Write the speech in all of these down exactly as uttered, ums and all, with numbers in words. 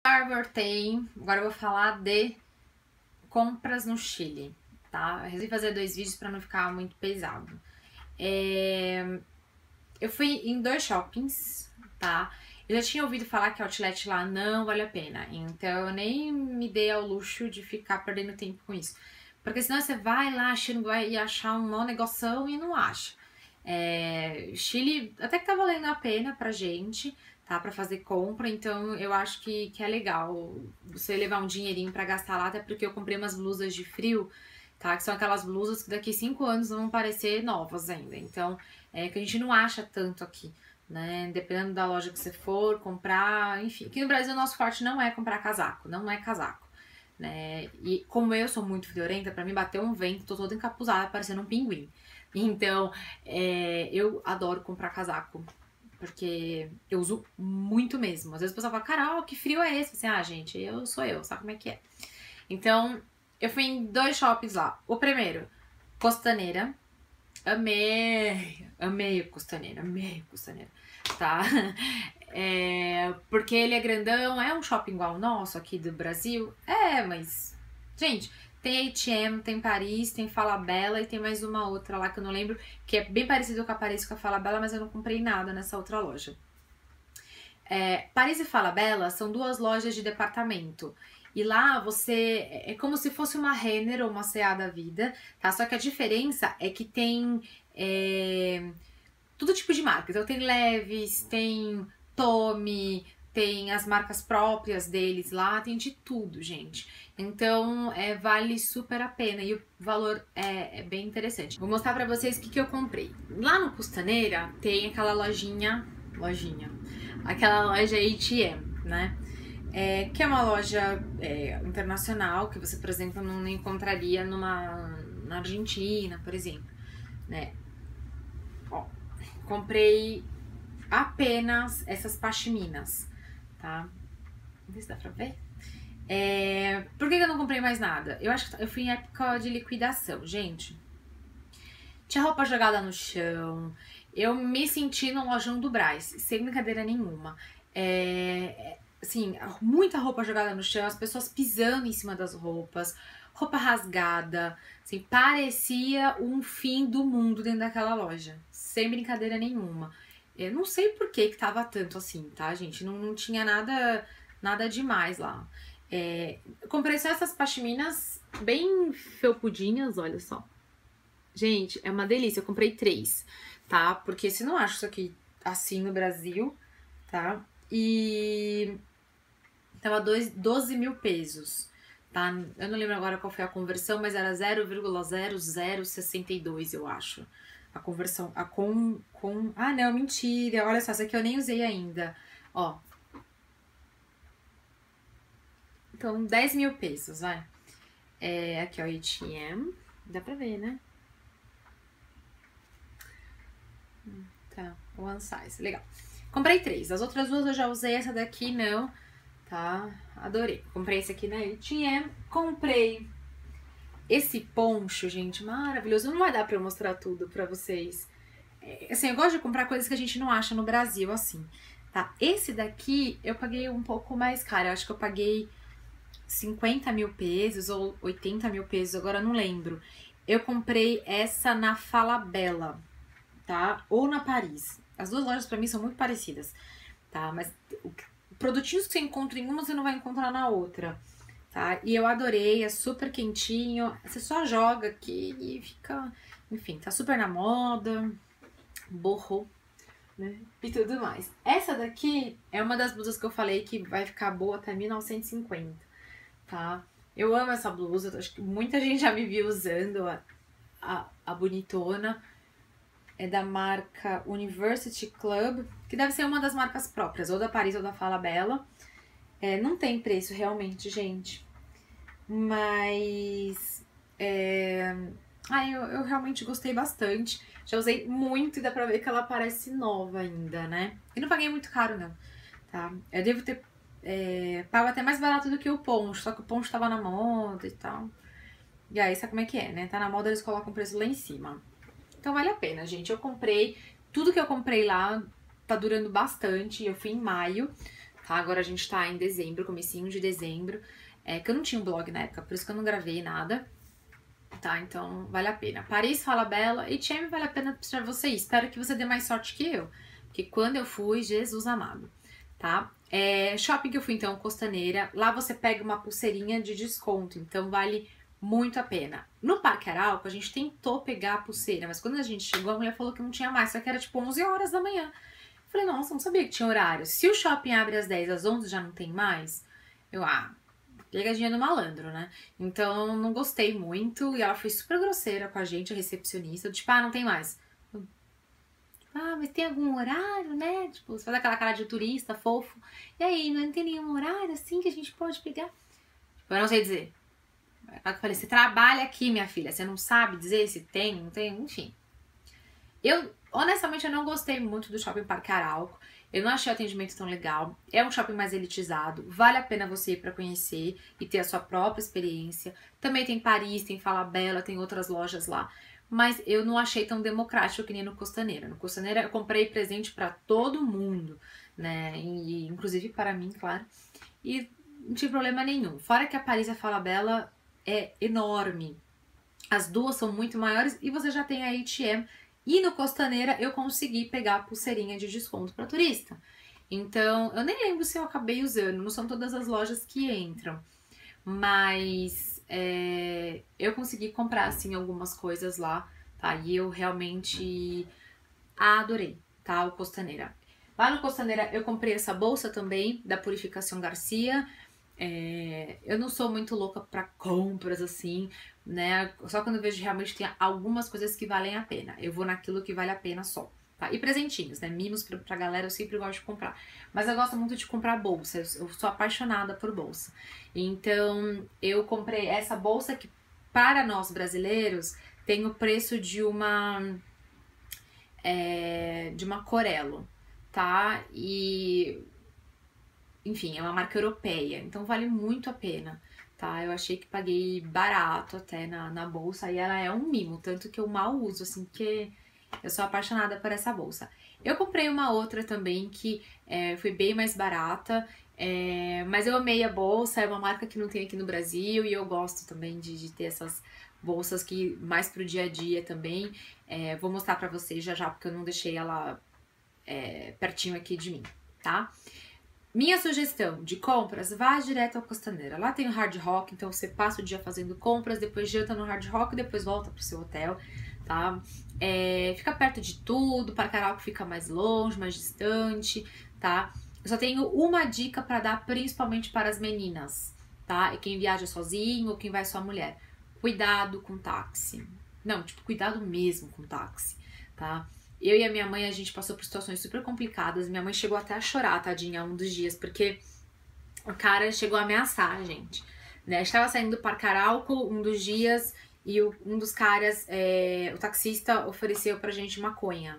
Voltei, agora eu vou falar de compras no Chile, tá? Eu resolvi fazer dois vídeos pra não ficar muito pesado. É... Eu fui em dois shoppings, tá? Eu já tinha ouvido falar que outlet lá não vale a pena, então eu nem me dei ao luxo de ficar perdendo tempo com isso. Porque senão você vai lá achando que vai achar um mau negoção e não acha. É... Chile até que tá valendo a pena pra gente, tá? Pra fazer compra, então eu acho que, que é legal você levar um dinheirinho pra gastar lá, até porque eu comprei umas blusas de frio, tá? Que são aquelas blusas que daqui cinco anos vão parecer novas ainda, então é que a gente não acha tanto aqui, né? Dependendo da loja que você for comprar, enfim. Aqui no Brasil o nosso forte não é comprar casaco, não é casaco, né? E como eu sou muito friorenta, pra mim bater um vento, tô toda encapuzada, parecendo um pinguim. Então, é, eu adoro comprar casaco, porque eu uso muito mesmo. Às vezes o pessoal fala, Carol, que frio é esse? Assim, ah, gente, eu sou eu, sabe como é que é? Então, eu fui em dois shoppings lá. O primeiro, Costaneira. Amei, amei o Costaneira, amei o Costaneira, tá? É, porque ele é grandão, é um shopping igual o nosso aqui do Brasil? É, mas... Gente, tem H e M, tem Paris, tem Falabella e tem mais uma outra lá que eu não lembro, que é bem parecido com a Paris e com a Falabella, mas eu não comprei nada nessa outra loja. É, Paris e Falabella são duas lojas de departamento. E lá você... é como se fosse uma Renner ou uma C A da vida, tá? Só que a diferença é que tem é, todo tipo de marca. Então tem Levi's, tem Tommy, tem as marcas próprias deles lá, tem de tudo, gente. Então é, vale super a pena e o valor é, é bem interessante. Vou mostrar pra vocês o que, que eu comprei. Lá no Costaneira tem aquela lojinha... Lojinha... Aquela loja H e M, né? É, que é uma loja é, internacional que você, por exemplo, não encontraria numa na Argentina, por exemplo, né? Ó, comprei apenas essas pashminas, tá? Não sei se dá pra ver. É, por que eu não comprei mais nada? Eu acho que eu fui em época de liquidação, gente. Tinha roupa jogada no chão. Eu me senti no lojão do Brás, sem brincadeira nenhuma. É, assim, muita roupa jogada no chão, as pessoas pisando em cima das roupas, roupa rasgada, assim, parecia um fim do mundo dentro daquela loja, sem brincadeira nenhuma. Eu não sei por que que tava tanto assim, tá, gente? Não, não tinha nada, nada demais lá. É, eu comprei só essas pashminas bem felpudinhas, olha só. Gente, é uma delícia, eu comprei três, tá? Porque você não acha isso aqui assim no Brasil, tá? E tava doze mil pesos, tá? Eu não lembro agora qual foi a conversão, mas era zero vírgula zero zero sessenta e dois, eu acho. A conversão, a com, com... Ah, não, mentira, olha só, essa aqui eu nem usei ainda, ó. Então, dez mil pesos, vai. É, aqui, ó, H e M, dá pra ver, né? Tá, one size, legal. Comprei três, as outras duas eu já usei, essa daqui não, tá? Adorei. Comprei esse aqui na H e M, comprei esse poncho, gente, maravilhoso. Não vai dar pra eu mostrar tudo pra vocês. É, assim, eu gosto de comprar coisas que a gente não acha no Brasil, assim, tá? Esse daqui eu paguei um pouco mais caro, eu acho que eu paguei cinquenta mil pesos ou oitenta mil pesos, agora eu não lembro. Eu comprei essa na Falabella, tá? Ou na Paris. As duas lojas pra mim são muito parecidas, tá? Mas o, produtinhos que você encontra em uma, você não vai encontrar na outra, tá? E eu adorei, é super quentinho. Você só joga aqui e fica... Enfim, tá super na moda. Borrou, né? E tudo mais. Essa daqui é uma das blusas que eu falei que vai ficar boa até mil novecentos e cinquenta, tá? Eu amo essa blusa, acho que muita gente já me viu usando a, a, a bonitona. É da marca University Club, que deve ser uma das marcas próprias, ou da Paris ou da Falabella. É, não tem preço realmente, gente. Mas... É... Ah, eu, eu realmente gostei bastante. Já usei muito e dá pra ver que ela parece nova ainda, né? E não paguei muito caro, não. Tá? Eu devo ter é, pago até mais barato do que o poncho, só que o poncho tava na moda e tal. E aí, sabe como é que é, né? Tá na moda, eles colocam o preço lá em cima. Então vale a pena, gente. Eu comprei, tudo que eu comprei lá tá durando bastante. Eu fui em maio, tá? Agora a gente tá em dezembro, comecinho de dezembro, é, que eu não tinha um blog na época, por isso que eu não gravei nada, tá? Então vale a pena. Paris, Falabella, H e M vale a pena pra você ir. Espero que você dê mais sorte que eu, porque quando eu fui, Jesus amado, tá? É, shopping que eu fui então, Costaneira, lá você pega uma pulseirinha de desconto, então vale muito a pena. No Parque Arauco, a gente tentou pegar a pulseira, mas quando a gente chegou, a mulher falou que não tinha mais, só que era tipo onze horas da manhã. Eu falei, nossa, não sabia que tinha horário. Se o shopping abre às dez, às onze já não tem mais, eu, ah, pegadinha do malandro, né? Então, não gostei muito, e ela foi super grosseira com a gente, a recepcionista, tipo, ah, não tem mais. Ah, mas tem algum horário, né? Tipo, você faz aquela cara de turista, fofo. E aí, não tem nenhum horário assim que a gente pode pegar? Tipo, eu não sei dizer. Eu falei, você trabalha aqui, minha filha. Você não sabe dizer se tem, não tem, enfim. Eu, honestamente, eu não gostei muito do Shopping Parque Arauco. Eu não achei o atendimento tão legal. É um shopping mais elitizado. Vale a pena você ir pra conhecer e ter a sua própria experiência. Também tem Paris, tem Falabella, tem outras lojas lá. Mas eu não achei tão democrático que nem no Costaneira. No Costaneira eu comprei presente pra todo mundo, né? E, inclusive para mim, claro. E não tive problema nenhum. Fora que a Paris e a Falabella é enorme. As duas são muito maiores e você já tem a H e M. E no Costaneira eu consegui pegar a pulseirinha de desconto para turista. Então, eu nem lembro se eu acabei usando. Não são todas as lojas que entram. Mas é, eu consegui comprar, assim, algumas coisas lá, tá? E eu realmente adorei, tá? O Costaneira. Lá no Costaneira eu comprei essa bolsa também, da Purificação Garcia. É, eu não sou muito louca pra compras, assim, né? Só quando eu vejo realmente tem algumas coisas que valem a pena. Eu vou naquilo que vale a pena só. Tá? E presentinhos, né? Mimos pra, pra galera eu sempre gosto de comprar. Mas eu gosto muito de comprar bolsa. Eu, eu sou apaixonada por bolsa. Então, eu comprei essa bolsa que, para nós brasileiros, tem o preço de uma... É, de uma Corello, tá? E... Enfim, é uma marca europeia. Então, vale muito a pena, tá? Eu achei que paguei barato até na, na bolsa. E ela é um mimo. Tanto que eu mal uso, assim, porque... Eu sou apaixonada por essa bolsa. Eu comprei uma outra também que é, foi bem mais barata, é, mas eu amei a bolsa, é uma marca que não tem aqui no Brasil e eu gosto também de, de ter essas bolsas que mais pro dia a dia também. É, vou mostrar pra vocês já já, porque eu não deixei ela é, pertinho aqui de mim, tá? Minha sugestão de compras, vá direto ao Costaneira. Lá tem o Hard Rock, então você passa o dia fazendo compras, depois janta no Hard Rock e depois volta pro seu hotel, tá? É, fica perto de tudo, Parque Arauco fica mais longe, mais distante, tá? Eu só tenho uma dica pra dar, principalmente para as meninas, tá? E quem viaja sozinho ou quem vai só mulher. Cuidado com táxi. Não, tipo, cuidado mesmo com táxi, tá? Eu e a minha mãe, a gente passou por situações super complicadas. Minha mãe chegou até a chorar, tadinha, um dos dias, porque o cara chegou a ameaçar a gente, né? A gente tava saindo do Parque Arauco um dos dias e o, um dos caras, é, o taxista, ofereceu pra gente maconha.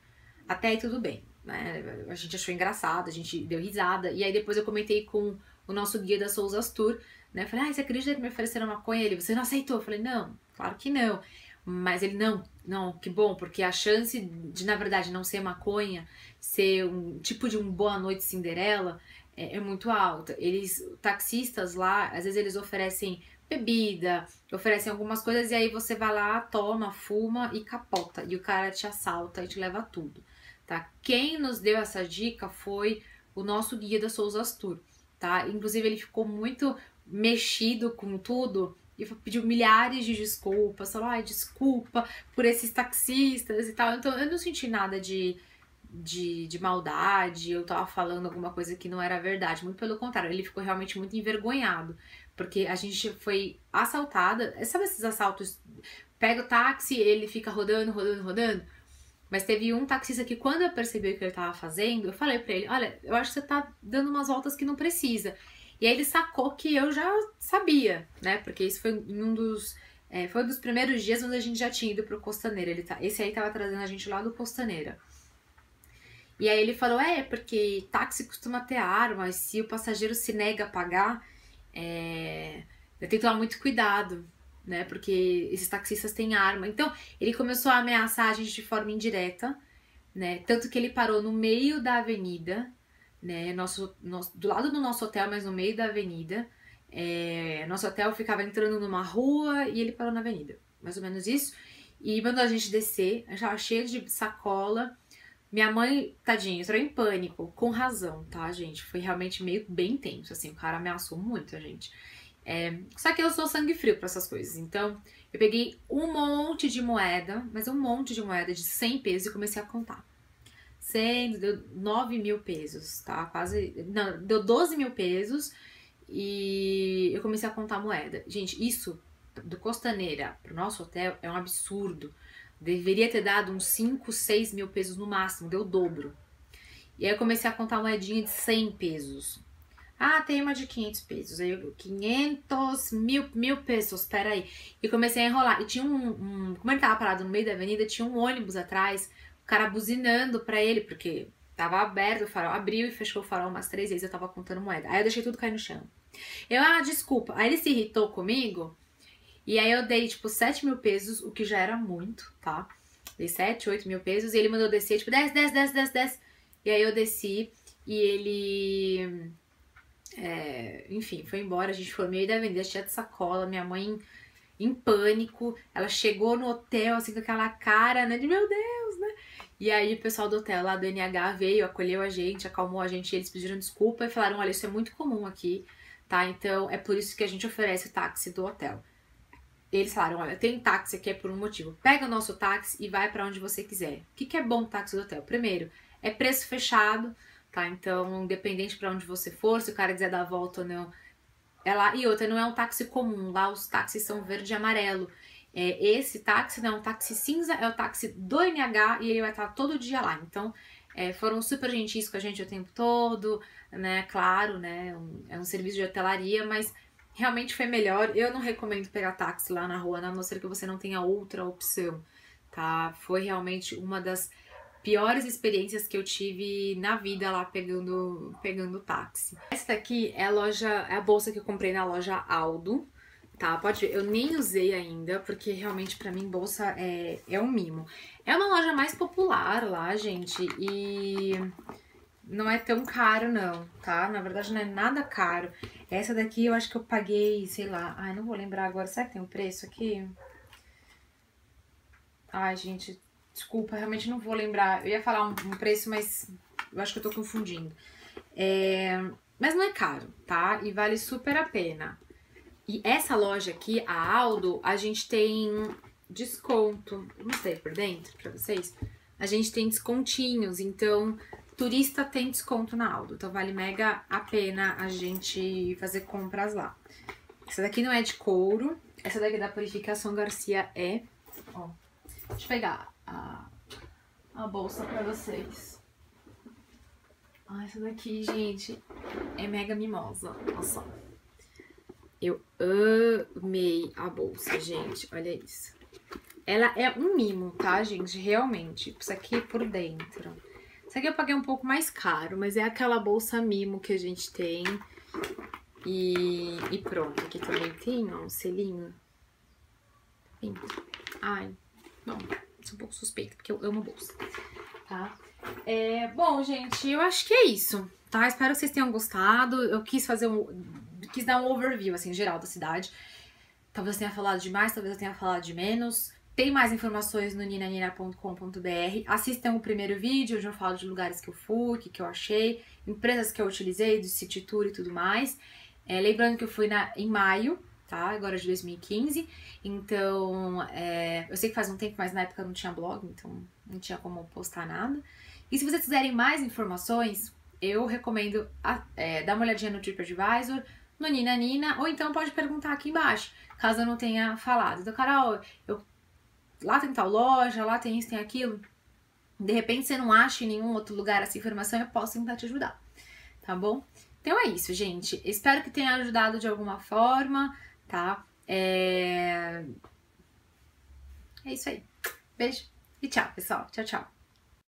Até aí tudo bem, né? A gente achou engraçado, a gente deu risada. E aí depois eu comentei com o nosso guia da Souzas Tour, né? Falei, ah, você acredita que me ofereceram maconha? Ele, você não aceitou? Eu falei, não, claro que não. Mas ele, não, não, que bom, porque a chance de, na verdade, não ser maconha, ser um tipo de um Boa Noite Cinderela, é, é muito alta. Eles, taxistas lá, às vezes eles oferecem bebida, oferecem algumas coisas e aí você vai lá, toma, fuma e capota. E o cara te assalta e te leva tudo, tá? Quem nos deu essa dica foi o nosso guia da Souzas Tour, tá? Inclusive ele ficou muito mexido com tudo e pediu milhares de desculpas, falou, ai, desculpa por esses taxistas e tal. Então eu não senti nada de, de, de maldade, eu tava falando alguma coisa que não era verdade, muito pelo contrário, ele ficou realmente muito envergonhado, porque a gente foi assaltada, sabe esses assaltos, pega o táxi, ele fica rodando, rodando, rodando, mas teve um taxista que quando eu percebi o que ele tava fazendo, eu falei pra ele, olha, eu acho que você tá dando umas voltas que não precisa. E aí ele sacou que eu já sabia, né? Porque isso foi um dos... É, foi um dos primeiros dias onde a gente já tinha ido pro Costaneira. Ele tá, esse aí tava trazendo a gente lá do Costaneira. E aí ele falou, é, porque táxi costuma ter arma, e se o passageiro se nega a pagar, é, eu tenho que tomar muito cuidado, né? Porque esses taxistas têm arma. Então, ele começou a ameaçar a gente de forma indireta, né? Tanto que ele parou no meio da avenida, né? Nosso, nosso, do lado do nosso hotel, mas no meio da avenida. É, nosso hotel ficava entrando numa rua e ele parou na avenida. Mais ou menos isso. E mandou a gente descer, já cheio de sacola. Minha mãe, tadinha, entrou em pânico, com razão, tá, gente? Foi realmente meio bem tenso, assim, o cara ameaçou muito a gente. É, só que eu sou sangue frio pra essas coisas, então eu peguei um monte de moeda, mas um monte de moeda de cem pesos e comecei a contar. cem, deu nove mil pesos, tá? Quase, não, deu doze mil pesos e eu comecei a contar moeda. Gente, isso do Costaneira pro nosso hotel é um absurdo. Deveria ter dado uns cinco, seis mil pesos no máximo, deu o dobro. E aí eu comecei a contar moedinha de cem pesos. Ah, tem uma de quinhentos pesos. Aí eu, quinhentos, mil, mil pesos, peraí. E comecei a enrolar. E tinha um, um, como ele tava parado no meio da avenida, tinha um ônibus atrás, o cara buzinando pra ele, porque tava aberto o farol, abriu e fechou o farol umas três vezes, eu tava contando moeda. Aí eu deixei tudo cair no chão. Eu, ah, desculpa. Aí ele se irritou comigo. E aí eu dei, tipo, sete mil pesos, o que já era muito, tá? Dei sete, oito mil pesos, e ele mandou descer, tipo, desce, desce, desce, desce, desce. E aí eu desci, e ele... É, enfim, foi embora, a gente foi no meio da avenida, cheia de sacola, minha mãe em, em pânico. Ela chegou no hotel, assim, com aquela cara, né, de meu Deus, né? E aí o pessoal do hotel lá do N H veio, acolheu a gente, acalmou a gente, e eles pediram desculpa e falaram, olha, isso é muito comum aqui, tá? Então é por isso que a gente oferece o táxi do hotel. Eles falaram, olha, tem táxi aqui é por um motivo. Pega o nosso táxi e vai pra onde você quiser. O que, que é bom o táxi do hotel? Primeiro, é preço fechado, tá? Então, independente pra onde você for, se o cara quiser dar a volta ou não, é lá. E outra, não é um táxi comum. Lá os táxis são verde e amarelo. É, esse táxi não é um táxi cinza, é o táxi do N H e ele vai estar todo dia lá. Então, é, foram super gentis com a gente o tempo todo, né? Claro, né? Um, é um serviço de hotelaria, mas... realmente foi melhor. Eu não recomendo pegar táxi lá na rua, a não ser que você não tenha outra opção, tá? Foi realmente uma das piores experiências que eu tive na vida lá pegando, pegando táxi. Essa daqui é a loja, é a bolsa que eu comprei na loja Aldo, tá? Pode ver, eu nem usei ainda, porque realmente pra mim bolsa é, é um mimo. É uma loja mais popular lá, gente, e... não é tão caro não, tá? Na verdade não é nada caro. Essa daqui eu acho que eu paguei, sei lá... ai, não vou lembrar agora. Será que tem um preço aqui? Ai, gente, desculpa, realmente não vou lembrar. Eu ia falar um, um preço, mas eu acho que eu tô confundindo. É... mas não é caro, tá? E vale super a pena. E essa loja aqui, a Aldo, a gente tem desconto. Vou mostrar aí por dentro pra vocês. A gente tem descontinhos, então... turista tem desconto na Aldo, então vale mega a pena a gente fazer compras lá. Essa daqui não é de couro, essa daqui da Purificação Garcia é. Ó, deixa eu pegar a, a bolsa pra vocês. Ah, essa daqui, gente, é mega mimosa, olha só. Eu amei a bolsa, gente, olha isso. Ela é um mimo, tá, gente, realmente. Isso aqui por dentro. Isso aqui eu paguei um pouco mais caro, mas é aquela bolsa mimo que a gente tem. E, e pronto, aqui também tem, ó, um selinho. Ai, bom, sou um pouco suspeita, porque eu amo bolsa, tá? É, bom, gente, eu acho que é isso, tá? Espero que vocês tenham gostado. Eu quis fazer um... quis dar um overview, assim, geral da cidade. Talvez eu tenha falado demais, talvez eu tenha falado de menos. Tem mais informações no nina nina ponto com ponto br. Assistam o primeiro vídeo, onde eu falo de lugares que eu fui, o que, que eu achei, empresas que eu utilizei, do City Tour e tudo mais. É, lembrando que eu fui na, em maio, tá? Agora de dois mil e quinze. Então, é, eu sei que faz um tempo, mas na época não tinha blog, então não tinha como postar nada. E se vocês quiserem mais informações, eu recomendo a, é, dar uma olhadinha no TripAdvisor, no Nina Nina, ou então pode perguntar aqui embaixo, caso eu não tenha falado. Então, Carol, eu lá tem tal loja, lá tem isso, tem aquilo. De repente você não acha em nenhum outro lugar essa informação, eu posso tentar te ajudar, tá bom? Então é isso, gente. Espero que tenha ajudado de alguma forma, tá? É, é isso aí. Beijo e tchau, pessoal. Tchau, tchau.